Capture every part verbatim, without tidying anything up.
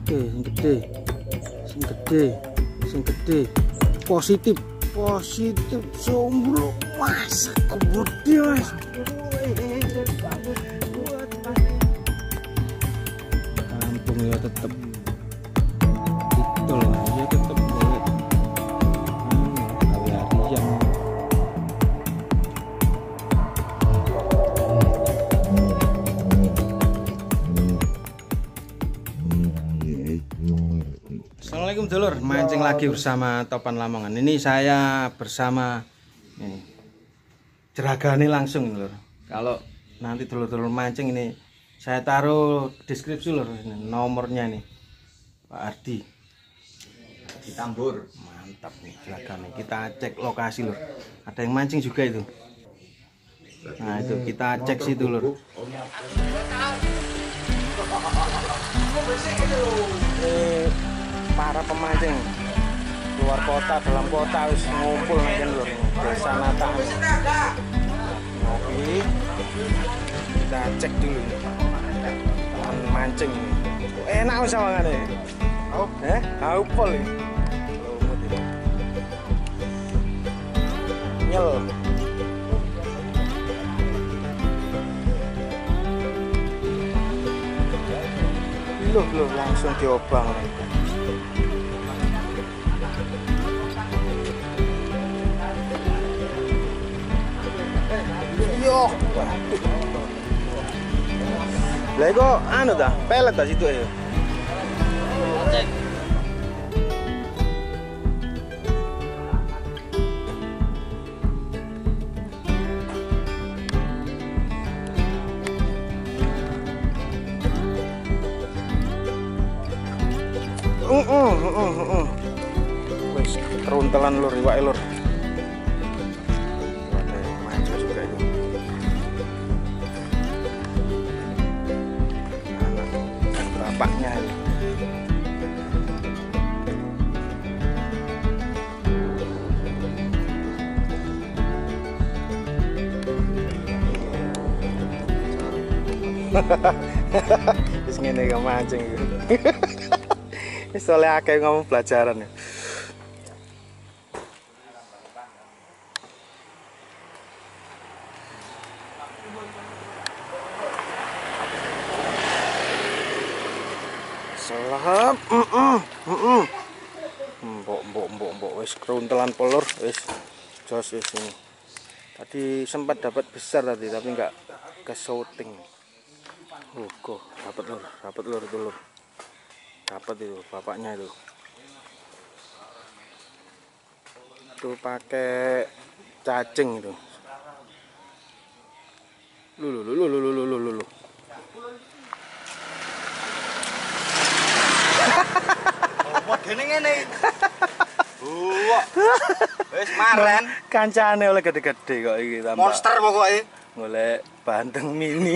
Oke, sing gede. Sing gede. Sing gede. Positif. Positif jomblo. Mas, gede Mas. Kampung ya tetep. Itu loh, ya tetep boleh. Hmm, harian. Assalamualaikum dulur, mancing lagi bersama Topan Lamongan. Ini saya bersama ini jeragane langsung lur. Kalau nanti dulur-dulur mancing ini saya taruh deskripsi lur, ini nomornya nih Pak Ardi di Tambur. Mantap nih jeragane. Kita cek lokasi lur. Ada yang mancing juga itu. Nah itu kita cek situ lur. Eh, para pemancing luar kota, dalam kota harus ngumpul nanti lur. Desa Nata. Oke, kita cek dulu teman mancing ini. Enak sawangannya. Oh, eh, haupol ini. Nyel. Loh, loh, langsung diobang. Yo, lah kok anu dah, pelet dah situ ya. Cek. Uh, uh, uh, uh, uh. Wes keruntelan lur, iwake lur. Ada yang mancing juga ini. Anak dan bapaknya ini. Wis ngene kok mancing iki. Wis oleh akeh ngomong pelajaran ya. Selap, heeh, heeh. Mbok mbok mbok mbok wis keruntelan pelur wis jos wis ini. Tadi sempat dapat besar tadi tapi enggak ke shooting. Oh, kok dapat lur, dapat lur dulu. Dapat itu bapaknya itu. Itu pakai cacing itu. Lulu lulu lulu lulu lulu. Apa gene ngene? Wah. Wis maren. Kancane oleh gede-gede kok iki tambah. Monster pokoke. Golek banteng mini.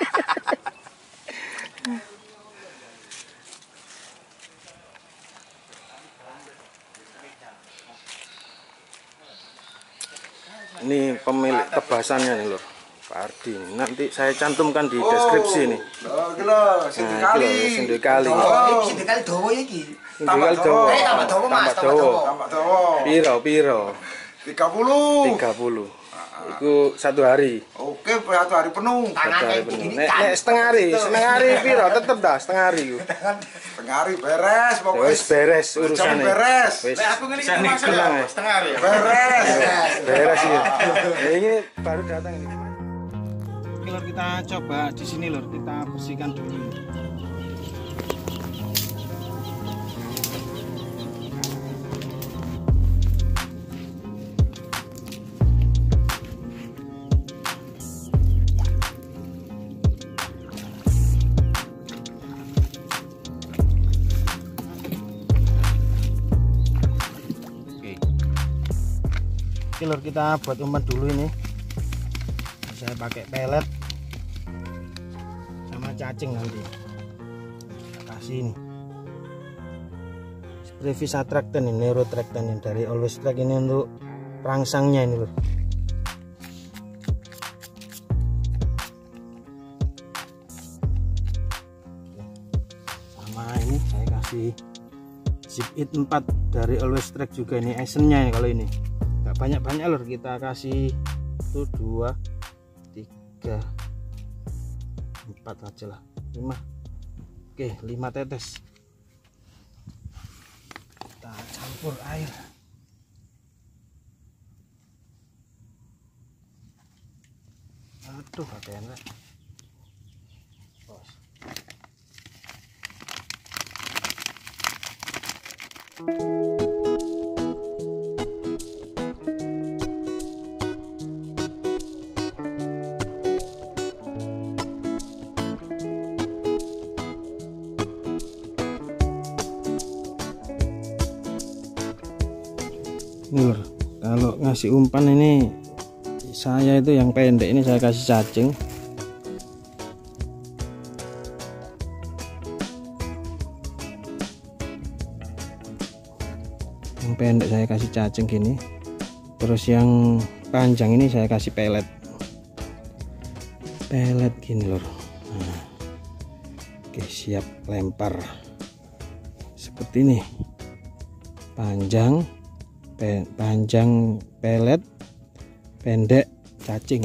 Ini pemilik tebasannya nih lur, Pak Ardi. Nanti saya cantumkan di deskripsi nih. Oh, kilo, sendiri kali. Sendiri kali. Oh, sendiri kali dawa iki. Tambah dawa. Eh, tambah dawa Mas, tambah dawa. Tambah dawa. Piro, piro? tiga puluh. tiga puluh. Iku satu hari. Oke, satu hari penuh. Satu hari penuh. Nek, nek setengah hari, setengah hari piro? Tetep dah setengah hari iku. Setengah hari beres pokoknya. Wis beres urusane. Beres. Wis. Aku ngene iki Mas, setengah hari. Beres. Beres ya. Ini baru datang ini. Oke lur, kita coba di sini lur, kita bersihkan dulu. Oke lur, kita buat umpan dulu ini. Saya pakai pelet sama cacing nanti. Kita kasih ini spray Visatrakten ini, Neurotrakten ini dari Always Track ini untuk perangsangnya ini lur. Sama Sama ini saya kasih Zip It empat dari Always Track juga, ini actionnya ya. Kalau ini nggak banyak-banyak lur, kita kasih itu dua tiga empat aja lah, lima. Oke, lima tetes. Kita campur air. Aduh, ada enak. Bos. Lur, kalau ngasih umpan ini saya itu yang pendek ini saya kasih cacing. Yang pendek saya kasih cacing gini. Terus yang panjang ini saya kasih pelet. Pelet gini lur. Nah. Oke, siap lempar. Seperti ini. Panjang Pe panjang pelet, pendek cacing.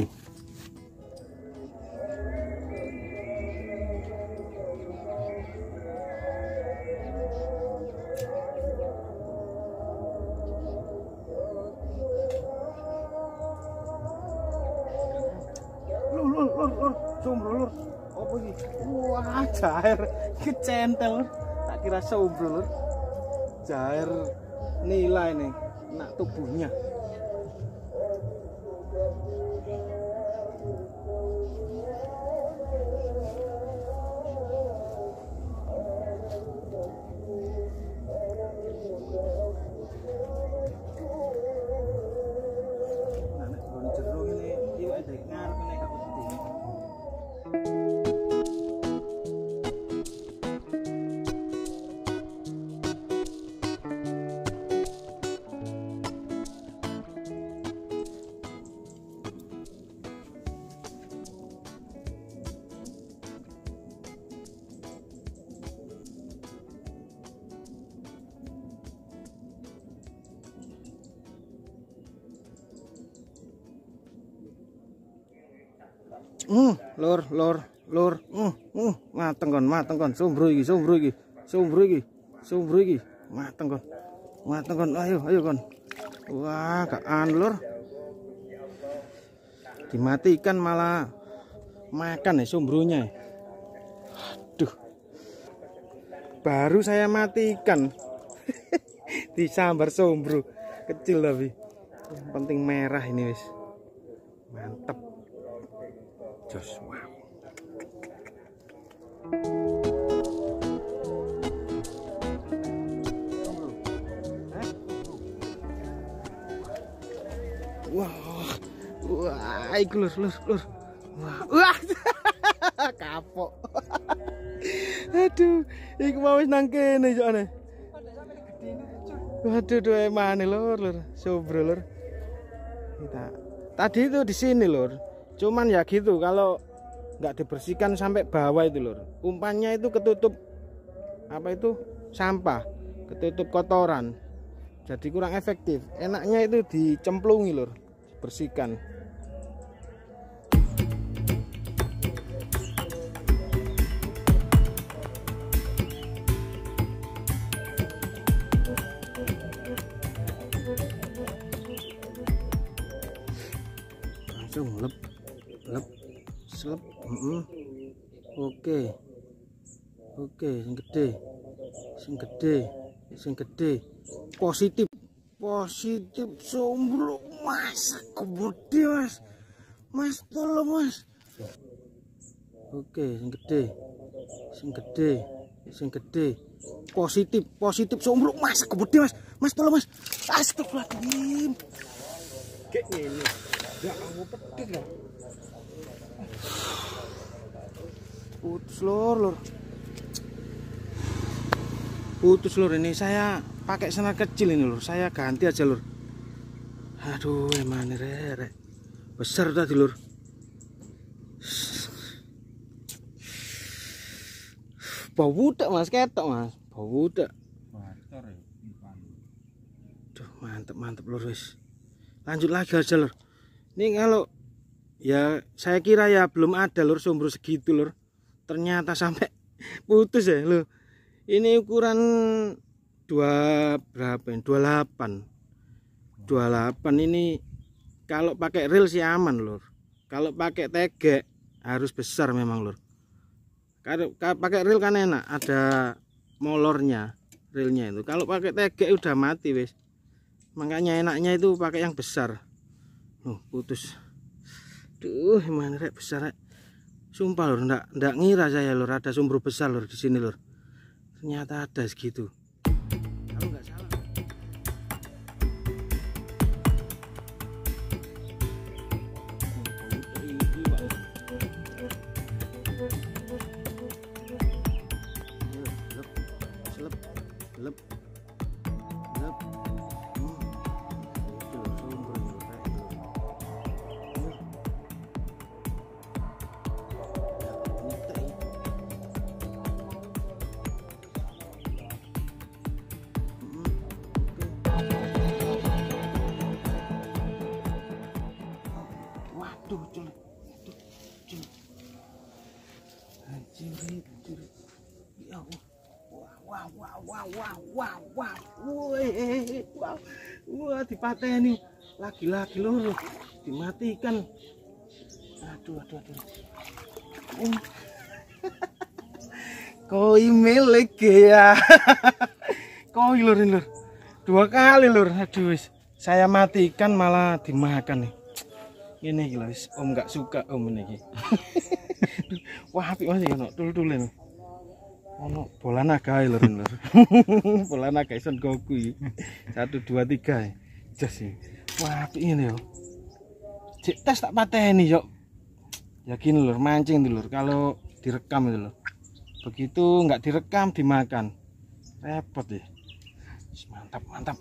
Lur lur lur lur, sombro lur. Apa iki? Wah, jair kecentel. Tak kira sombro lur. Jair nilai nih. Nak tubuhnya. Nah, nek gon jero ngene iwak ndek ngarep nek gak wedi. Uh, lur, lur, lur. Uh, uh, mateng kon, mateng kon. Sombro iki, sombro iki. Sombro iki. Sombro iki. Mateng kon. Mateng kon. Ayo, ayo kon. Wah, gak an lur. Dimatikan malah makan ya sombronya. Aduh. Baru saya matikan. Disambar sombro. Kecil tapi. Yang penting merah ini wis. Mantap. Jos, wow. Wah, wah, iku lur, lur, lur. Wah, wah, kapok. Aduh, iku mau wis nang kene jane. Waduh, duh emane lur, lur, sombro lur. Kita tadi itu di sini lur. Cuman ya gitu, kalau nggak dibersihkan sampai bawah itu lur, umpannya itu ketutup apa itu sampah, ketutup kotoran, jadi kurang efektif. Enaknya itu dicemplungi lur, bersihkan. Langsung lep lep selep. Mm -mm. Oke oke sing gede sing gede sing gede positif positif sombro mas kebudi mas mas tolong mas. Oke sing gede sing gede sing gede positif positif sombro mas kebudi mas mas tolong mas. Astagfirullahaladzim kayak gini ya aku petik lah. Putus lur, lur. Putus lur, ini saya pakai senar kecil ini lur. Saya ganti aja lur. Aduh, emang rere. Besar tadi lur. bau budak Mas, ketok Mas. Bau budak. Duh, mantep mantep lur wis. Lanjut lagi aja lur. Ini kalau ya saya kira ya belum ada lur sombro segitu lur. Ternyata sampai putus ya lur. Ini ukuran dua berapa ini? dua puluh delapan. dua puluh delapan ini kalau pakai reel sih aman lur. Kalau pakai tegek harus besar memang lur. Kalau pakai reel kan enak, ada molornya, reelnya itu. Kalau pakai tegek udah mati wis. Makanya enaknya itu pakai yang besar. Nuh, putus. Duh, mana rek besar rek. Sumpah lur, ndak ndak ngira saya lur ada sombro besar lur di sini lur. Ternyata ada segitu. Kalau nggak salah. Lep, lep, hmm. Itu loh sombro ini kayak gitu. Waduh, culik, waduh, culik. Anjir, anjir. Ya Allah. Wow, wow, wow, wow, wow, wow, woi, wow, wah dipateni lagi-lagi lur, dimatikan. Aduh, aduh, aduh. Um. Koi milik ya. Koi lur ini lur, dua kali lur. Aduh wis, saya matikan malah dimakan nih. Ini gila wis, om nggak suka om ini. Wah, apik masih ono tul-tulen. Ono bola naga lur lur. Bola naga Son Goku iki. satu dua tiga. Jas iki. Wah, apik ngene yo. Cek tes tak pateni yo. Yakin lur, mancing lur kalau direkam itu lur. Begitu nggak direkam dimakan. Repot ya. Mantap, mantap.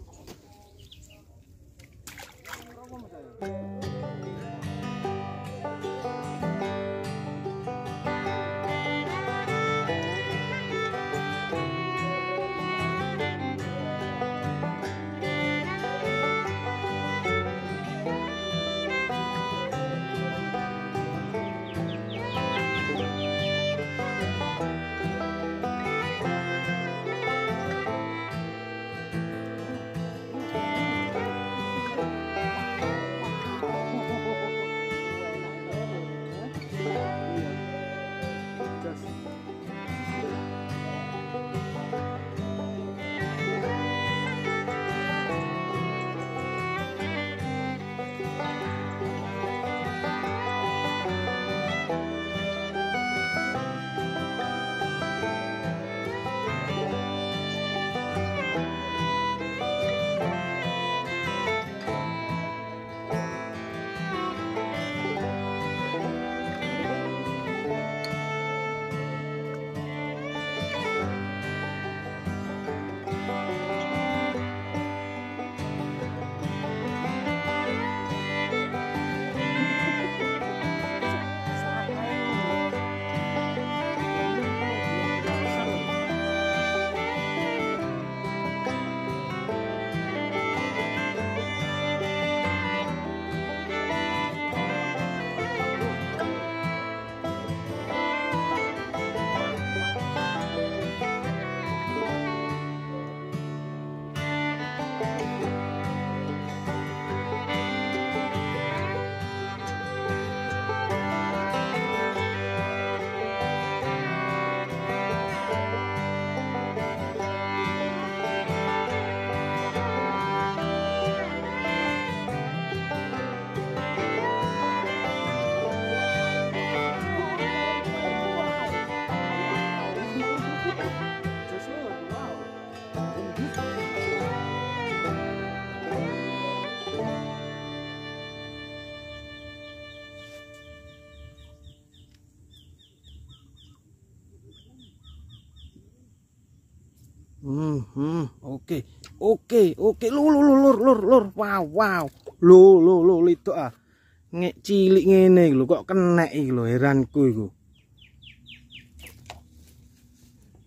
Hmm, hmm, oke, oke, oke, lur, lur, lur, lur, lur, wow, wow, lu, lu, lu, itu ah, ngek cilik ngene lho, kok kena iki lho, heranku iku.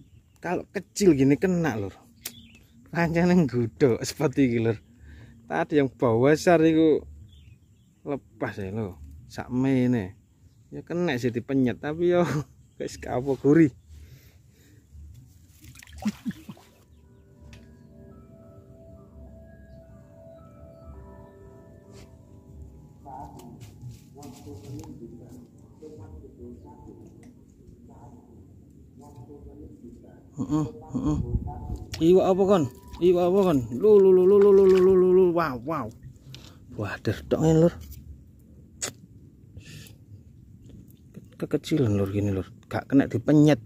kalau kecil gini kena lur. Pancen nggodok seperti iki lur. Tadi yang bawah besar itu lepas ya lo. Sakmene. Ya kena sih dipenyet tapi yo wis kapo gurih. Heeh, heeh. Iwak apa kon? Iwak apa kon? Lu lu lu lu lu lu lu lu lu wow wow. Wah, derdok ini lur. Kekecilan lur gini lur. Gak kena dipenyet.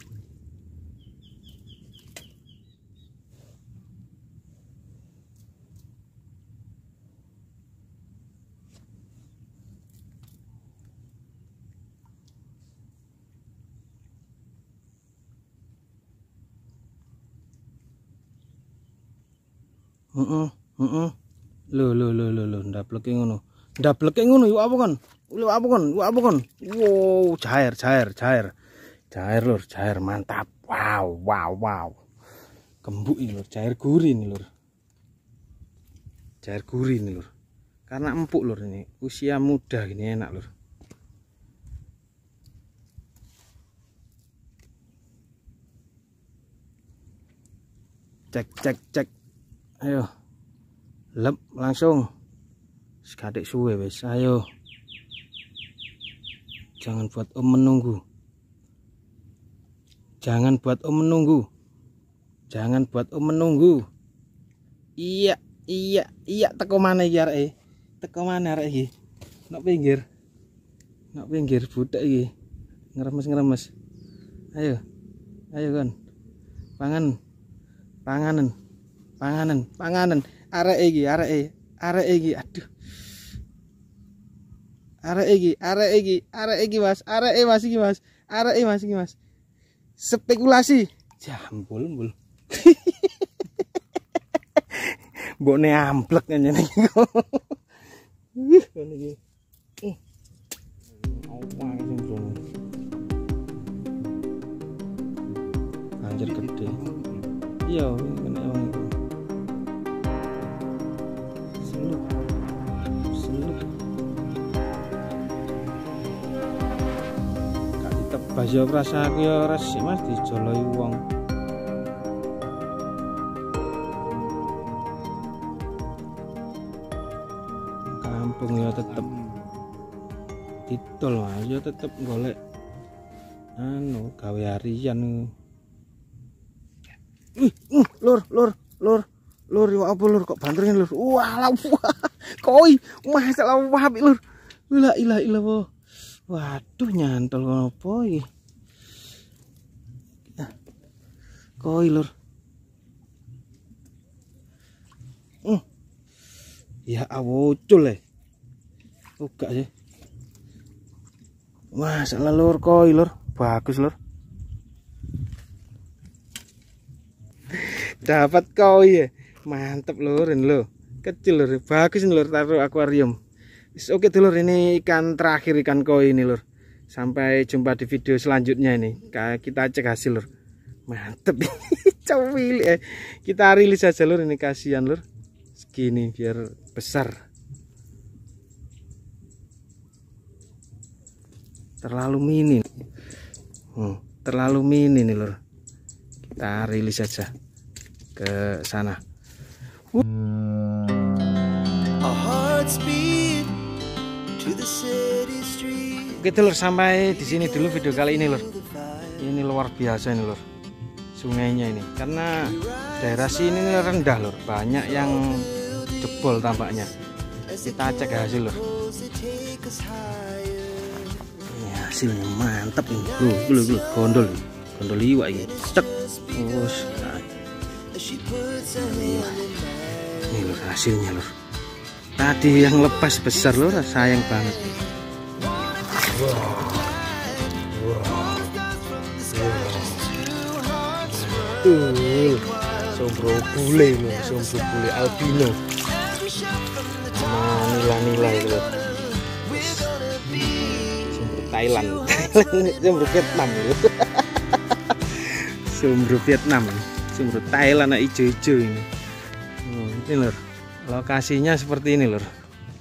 Heeh, heeh. Lho lho lho lho lho ndableke ngono. Ndableke ngono yo apa kon? Lho apa kon? Yo apa kon? Wow, cair cair cair. Cair lur, cair mantap. Wow, wow, wow. Kembuk ini lur, cair gurih ini lur. Cair gurih ini lur. Karena empuk lur ini. Usia muda gini enak lur. Cek cek cek. Ayo. Lep langsung. Sekadek suwe wis. Ayo. Jangan buat om menunggu. Jangan buat om menunggu. Jangan buat om menunggu. Iya, iya, iya teko mana iki areke? Teko mana arek iki? Nok pinggir. Nok pinggir budak iki. Ngeremes-ngeremes. Ayo. Ayo kon. Pangan. Panganen. Panganan, panganan. Arek iki, arek iki, arek iki. Aduh. Arek iki, arek iki, arek iki Mas, arek e Mas iki Mas. Arek e Mas iki Mas. Spekulasi. Jambul, mbul. Mbokne amblek ngene iki. Wih, ngene iki. Eh. Apa iki sing anjir gede. Iya, kena wong iku. Seluk. Seluk. Gak ditebas ya prasaku ya resik Mas dijoloi wong. Kampung ya tetep ditol Mas ya tetep golek anu gawe harian. Ih, uh, lur, lur, lur, lur, yo apa lur kok banterin lur? Wah, wah, koi, masalah wapi lur. Ilah, ilah, ilah, wah. Waduh, nyantol apa iki? Koi lur. Uh. Ya awucul le. Uga sih. Masalah lur koi lur, bagus lur. Dapat koi ya, mantep lur ini lur, kecil lur, bagus ini lur, taruh akuarium. Oke dulur, ini ikan terakhir ikan koi ini lur. Sampai jumpa di video selanjutnya ini, kita cek hasil lur. Mantep, cowil eh. Kita rilis aja lur, ini kasihan lur, segini biar besar. Terlalu mini, hmm, terlalu mini nih lur. Kita rilis aja ke sana. Oke lur, sampai di sini dulu video kali ini lur. Ini luar biasa ini lur, sungainya ini. Karena daerah sini rendah lur, banyak yang jebol tampaknya. Kita cek hasil lur. Ini hasilnya mantap ini. Lu, lu, lu, gondol, gondol iwak ini. Cek, us. Ini lur hasilnya lur. Tadi yang lepas besar lur, sayang banget. Wow. Wow. Tuh, sombro bule lur, sombro bule albino. Nah, nila-nila itu lur. Sombro Thailand, sombro Vietnam lur. Sumber Vietnam, sumber Thailand hijau-hijau ini. Hmm, ini lur, lokasinya seperti ini lur.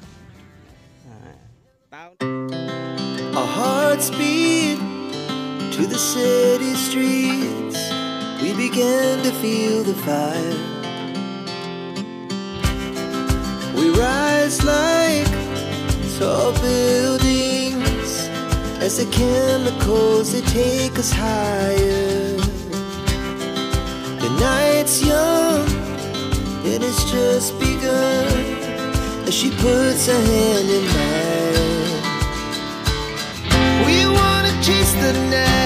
Our hearts beat to the city streets. We began to feel the fire. We rise like tall buildings as the chemicals they take us higher. The night's young and it's just begun as she puts her hand in mine. We wanna chase the night.